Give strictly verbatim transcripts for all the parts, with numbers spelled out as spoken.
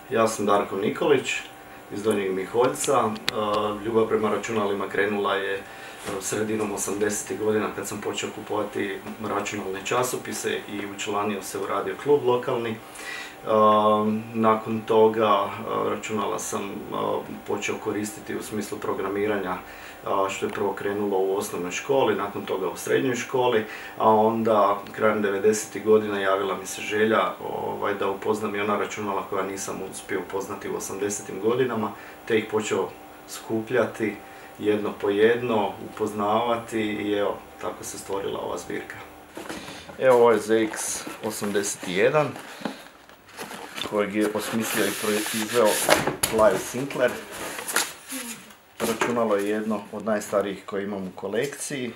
Ja sam Darko Nikolić iz Donjeg Miholjca. Ljubav prema računalima krenula je sredinom osamdesetih godina kad sam počeo kupovati računalne časopise i učlanio se u radio klub lokalni. Nakon toga računala sam počeo koristiti u smislu programiranja, što je prvo krenulo u osnovnoj školi, nakon toga u srednjoj školi, a onda krajem devedesetih godina javila mi se želja ovaj, da upoznam i ona računala koja nisam uspio upoznati u osamdesetim godinama, te ih počeo skupljati jedno po jedno, upoznavati i evo, tako se stvorila ova zbirka. Evo ovo je Z X osamdeset jedan, kojeg je osmislio i proizveo Sinclair. Računalo je jedno od najstarijih koje imam u kolekciji.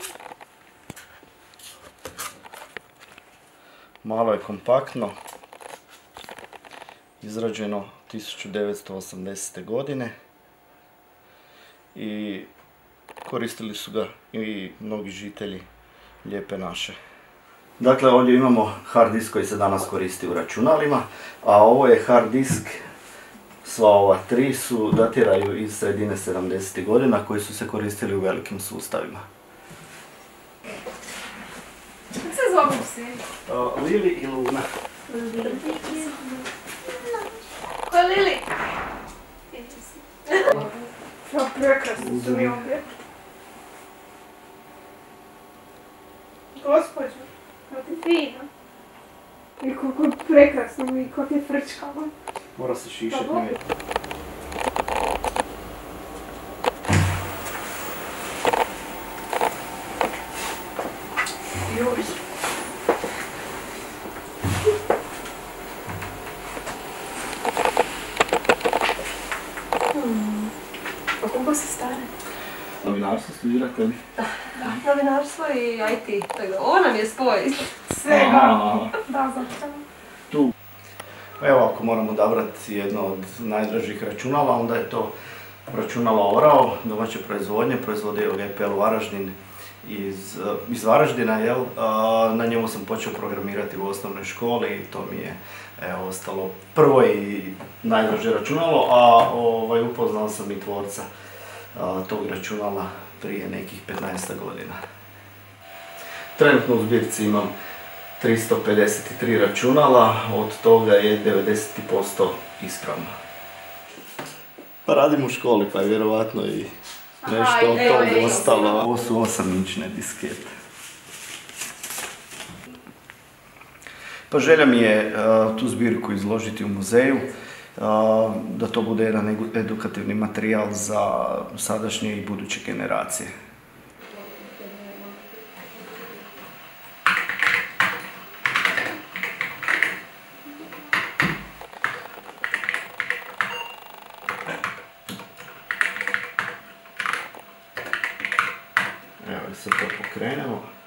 Malo je kompaktno, izrađeno tisuću devetsto osamdesete. godine i koristili su ga i mnogi žitelji Lijepe naše. Dakle, ovdje imamo hard disk koji se danas koristi u računalima, a ovo je hard disk, sva ova tri su datiraju iz sredine sedamdesetih godina koji su se koristili u velikim sustavima. Kako se zove si? Lili i Luna. Ko je Lili? Što prekrasno su mi ovdje. Gospođo, kako ti fino. I kako prekrasno mi, kako ti frčkamo. Mora se šišati, ne vidi. Joj. Hmm. A koliko si stara? Novinarstvo studirate li? Da, da, novinarstvo i I T. Ovo nam je spoj. Svega. Da, zapravo. Tu. Evo, ako moram odabrati jedno od najdražih računala, onda je to računalo Orao, domaće proizvodnje, proizvodio ga je P L Varaždin iz, iz Varaždina, jel? Na njemu sam počeo programirati u osnovnoj školi i to mi je evo, ostalo prvo i najdraže računalo, a ovaj, upoznao sam i tvorca a, tog računala prije nekih petnaest godina. Trenutno u zbirci imam tristo pedeset tri računala, od toga je devedeset posto ispravno. Pa radim u školi, pa je vjerovatno i nešto od tog ostalo. Ovo su osam inčne diskete. Pa želja mi je uh, tu zbirku izložiti u muzeju, uh, da to bude jedan edukativni materijal za sadašnje i buduće generacije. Evo, sad to pokrenemo.